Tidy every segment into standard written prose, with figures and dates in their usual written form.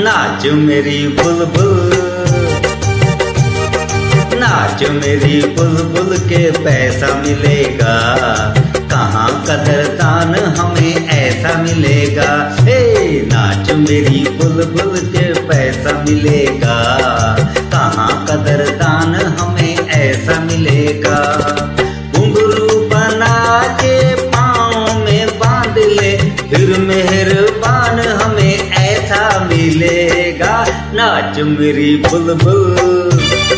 नाच मेरी बुलबुल, नाच मेरी बुलबुल के पैसा मिलेगा, कहाँ कदरदान हमें ऐसा मिलेगा। हे नाच मेरी बुलबुल के पैसा मिलेगा, कहाँ कदरदान हमें ऐसा मिलेगा। घुंघरू बना के पाँव में बांध ले, फिर मेहरबान हमें ऐसा मिलेगा। नाच मेरी बुलबुल,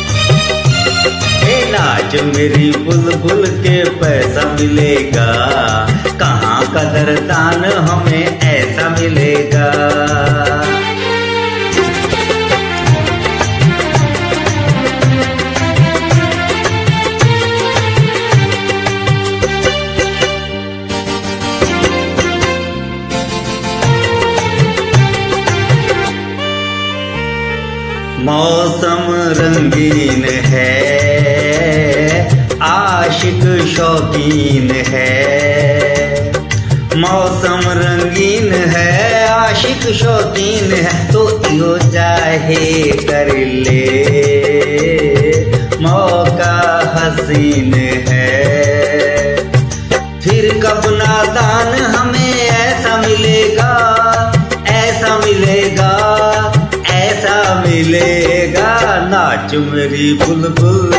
नाच मेरी बुलबुल के पैसा मिलेगा, कहाँ कदरदान हमें ऐसा मिलेगा। मौसम रंगीन है, आशिक शौकीन है। मौसम रंगीन है, आशिक शौकीन है, तो यो चाहे कर ले, मौका हसीन है। फिर कब नादान हमें ऐसा मिलेगा, ऐसा मिलेगा, ऐसा मिलेगा। नाच मेरी बुलबुल,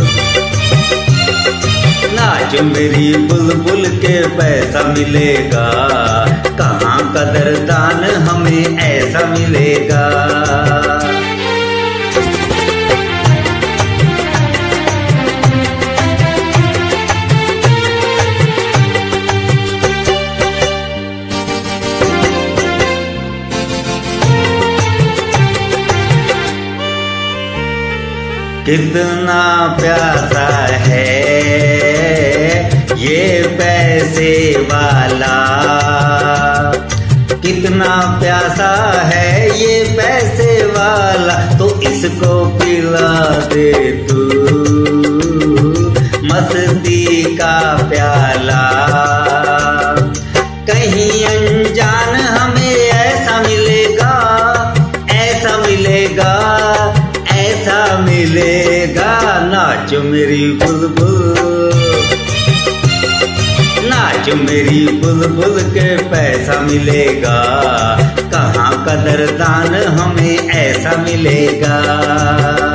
नाच मेरी बुलबुल के पैसा मिलेगा, कहाँ कदरदान हमें ऐसा मिलेगा। कितना प्यासा है ये पैसे वाला, कितना प्यासा है ये पैसे वाला, तो इसको पिला दे तू मस्ती का प्याला। कहीं अनजान हमें ऐसा मिलेगा, ऐसा मिलेगा, ऐसा मिलेगा। नाच मेरी बुलबुल, नाच मेरी बुलबुल के पैसा मिलेगा, कहाँ कदरदान हमें ऐसा मिलेगा।